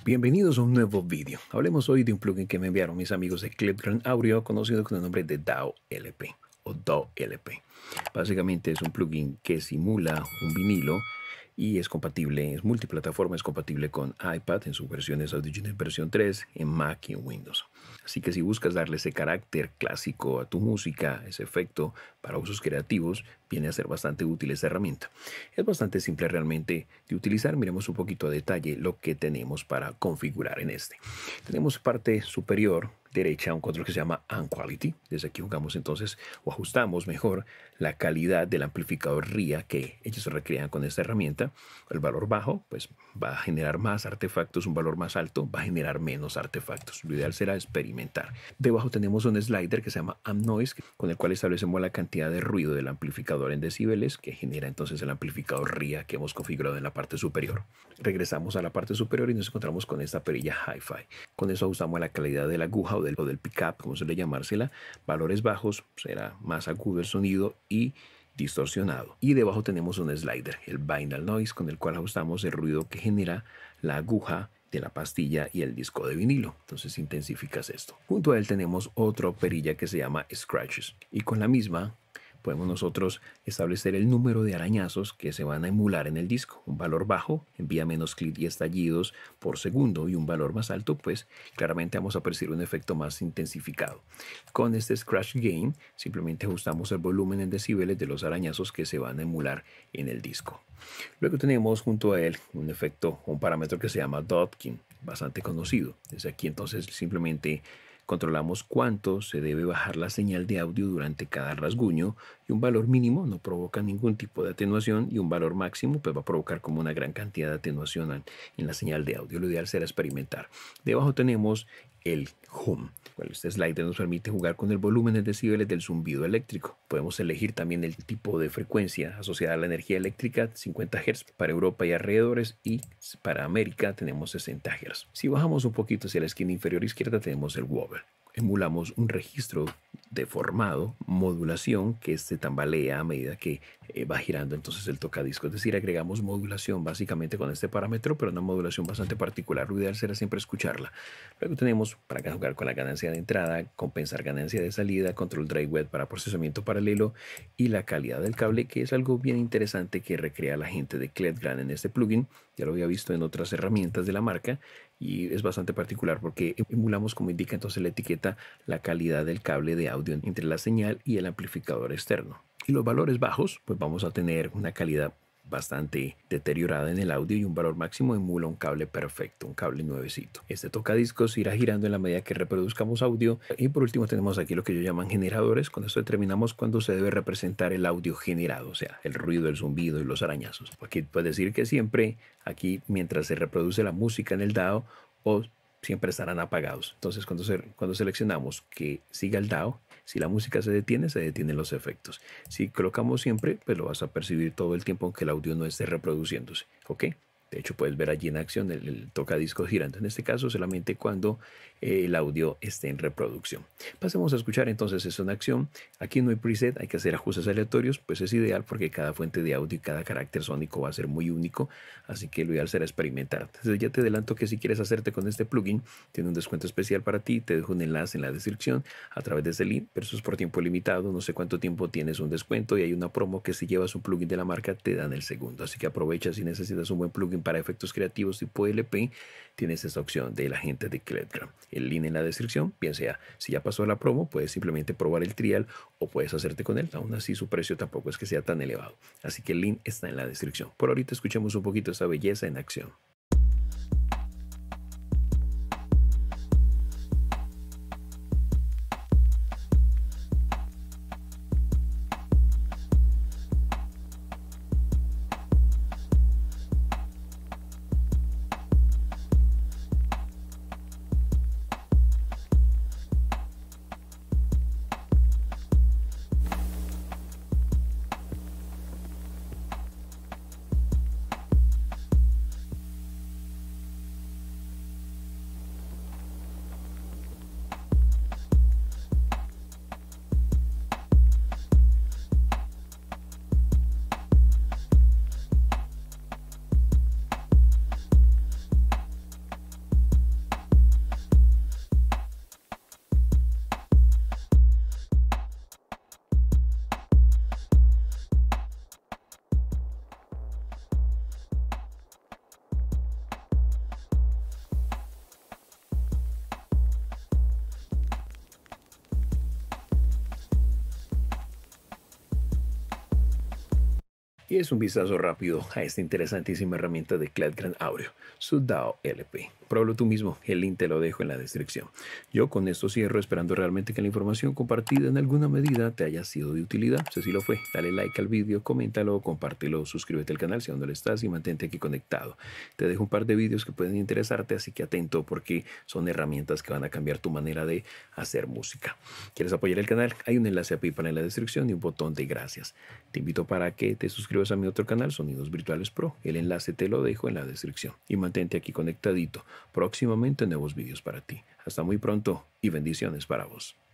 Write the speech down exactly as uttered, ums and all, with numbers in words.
Bienvenidos a un nuevo vídeo. Hablemos hoy de un plugin que me enviaron mis amigos de Clipground Audio, conocido con el nombre de D A W L P o D A W L P. Básicamente es un plugin que simula un vinilo y es compatible, es multiplataforma, es compatible con iPad en sus versiones Audio versión tres, en Mac y en Windows. Así que si buscas darle ese carácter clásico a tu música, ese efecto para usos creativos, viene a ser bastante útil esta herramienta. Es bastante simple realmente de utilizar. Miremos un poquito a detalle lo que tenemos para configurar en este. Tenemos parte superior derecha un control que se llama Amp Quality. Desde aquí jugamos entonces o ajustamos mejor la calidad del amplificador R I A que ellos recrean con esta herramienta. El valor bajo pues va a generar más artefactos, un valor más alto va a generar menos artefactos. Lo ideal será experimentar. Debajo tenemos un slider que se llama Amp Noise, con el cual establecemos la cantidad de ruido del amplificador en decibeles que genera entonces el amplificador R I A que hemos configurado en la parte superior. Regresamos a la parte superior y nos encontramos con esta perilla Hi-Fi. Con eso ajustamos la calidad de la aguja o del, o del pickup, como suele llamársela. Valores bajos, será más agudo el sonido y distorsionado. Y debajo tenemos un slider, el Binaural Noise, con el cual ajustamos el ruido que genera la aguja de la pastilla y el disco de vinilo. Entonces intensificas esto. Junto a él tenemos otra perilla que se llama Scratches, y con la misma podemos nosotros establecer el número de arañazos que se van a emular en el disco. Un valor bajo envía menos clics y estallidos por segundo, y un valor más alto pues claramente vamos a percibir un efecto más intensificado. Con este Scratch Gain simplemente ajustamos el volumen en decibeles de los arañazos que se van a emular en el disco. Luego tenemos junto a él un efecto, un parámetro que se llama Dotkin, bastante conocido. Desde aquí entonces simplemente controlamos cuánto se debe bajar la señal de audio durante cada rasguño, y un valor mínimo no provoca ningún tipo de atenuación y un valor máximo pues va a provocar como una gran cantidad de atenuación en la señal de audio. Lo ideal será experimentar. Debajo tenemos el Hum. Bueno, este slider nos permite jugar con el volumen en decibeles del zumbido eléctrico. Podemos elegir también el tipo de frecuencia asociada a la energía eléctrica, cincuenta hertz para Europa y alrededores, y para América tenemos sesenta hertz. Si bajamos un poquito hacia la esquina inferior izquierda tenemos el wobble. Emulamos un registro deformado, modulación, que este tambalea a medida que eh, va girando entonces el tocadisco. Es decir, agregamos modulación básicamente con este parámetro, pero una modulación bastante particular. Lo ideal será siempre escucharla. Luego tenemos para jugar con la ganancia de entrada, compensar ganancia de salida, control dry wet para procesamiento paralelo y la calidad del cable, que es algo bien interesante que recrea la gente de Clipground en este plugin. Ya lo había visto en otras herramientas de la marca y es bastante particular porque emulamos, como indica entonces la etiqueta, la calidad del cable de audio entre la señal y el amplificador externo. Y los valores bajos, pues vamos a tener una calidad bastante deteriorada en el audio, y un valor máximo emula un cable perfecto, un cable nuevecito. Este tocadiscos irá girando en la medida que reproduzcamos audio. Y por último tenemos aquí lo que ellos llaman generadores. Con esto determinamos cuándo se debe representar el audio generado, o sea, el ruido, el zumbido y los arañazos. Aquí puede decir que siempre aquí mientras se reproduce la música en el D A W, o siempre estarán apagados. Entonces cuando, se, cuando seleccionamos que siga el D A W, si la música se detiene, se detienen los efectos. Si colocamos siempre, pues lo vas a percibir todo el tiempo aunque el audio no esté reproduciéndose. ¿Ok? De hecho, puedes ver allí en acción el, el tocadiscos girando. En este caso, solamente cuando eh, el audio esté en reproducción. Pasemos a escuchar entonces eso en acción. Aquí no hay preset, hay que hacer ajustes aleatorios. Pues es ideal porque cada fuente de audio y cada carácter sónico va a ser muy único. Así que lo ideal será experimentar. Entonces ya te adelanto que si quieres hacerte con este plugin, tiene un descuento especial para ti. Te dejo un enlace en la descripción a través de este link, pero eso es por tiempo limitado. No sé cuánto tiempo tienes un descuento, y hay una promo que si llevas un plugin de la marca te dan el segundo. Así que aprovecha. Si necesitas un buen plugin para efectos creativos tipo L P, tienes esta opción de la gente de Clipground. El link en la descripción, bien sea si ya pasó la promo, puedes simplemente probar el trial o puedes hacerte con él. Aún así su precio tampoco es que sea tan elevado, así que el link está en la descripción. Por ahorita escuchemos un poquito esta belleza en acción. Y es un vistazo rápido a esta interesantísima herramienta de Cledgrand Audio, su D A W L P. Pruébalo tú mismo, el link te lo dejo en la descripción. Yo con esto cierro, esperando realmente que la información compartida en alguna medida te haya sido de utilidad. Si así lo fue, dale like al vídeo, coméntalo, compártelo, suscríbete al canal si aún no lo estás y mantente aquí conectado. Te dejo un par de vídeos que pueden interesarte, así que atento porque son herramientas que van a cambiar tu manera de hacer música. ¿Quieres apoyar el canal? Hay un enlace a PayPal en la descripción y un botón de gracias. Te invito para que te suscribas a mi otro canal, Sonidos Virtuales Pro. El enlace te lo dejo en la descripción. Y mantente aquí conectadito. Próximamente nuevos vídeos para ti. Hasta muy pronto y bendiciones para vos.